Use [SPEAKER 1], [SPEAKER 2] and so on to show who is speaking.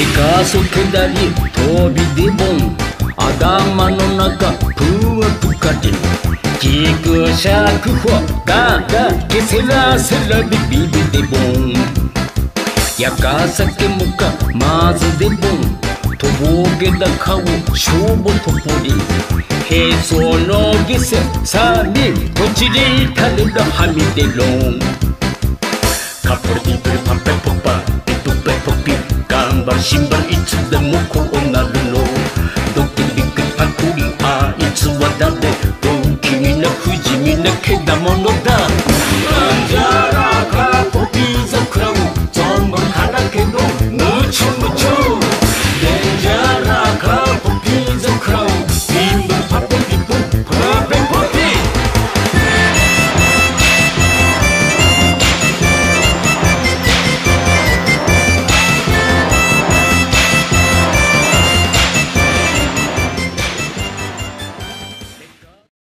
[SPEAKER 1] 가속해다리飛びでボン頭の中ふわふかりギクシャクフォガガケセラセラビビビでボンやかさけむかまずでボンとぼげだ顔しょぼとぽりへそのげせさにとちりたれらはみでろんカポリティプリパンペポッパピプペポピ頑張るシンバルいつでもこうなる